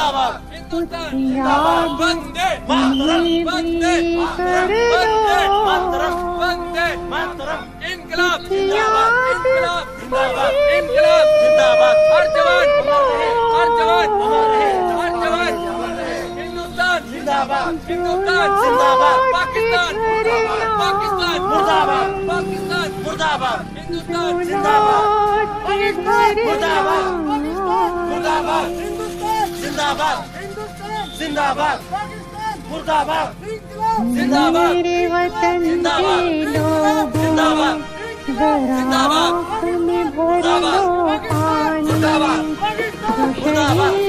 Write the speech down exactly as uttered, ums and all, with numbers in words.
जिंदाबाद हिंदुस्तान जिंदाबाद वंदे मातरम वंदे वंदे मातरम वंदे मातरम इनकलाब जिंदाबाद इनकलाब जिंदाबाद इनकलाब जिंदाबाद हर जवान हर जवान अमर रहे हर जवान हिंदुस्तान जिंदाबाद हिंदुस्तान जिंदाबाद पाकिस्तान पाकिस्तान मुर्दाबाद पाकिस्तान मुर्दाबाद हिंदुस्तान जिंदाबाद मुर्दाबाद मुर्दाबाद जिंदाबाद जिंदाबाद मुर्दाबाद जिंदाबाद मेरे वतन के लोगों जिंदाबाद जरा आँख में भर लो पानी मुर्दाबाद जो शहीद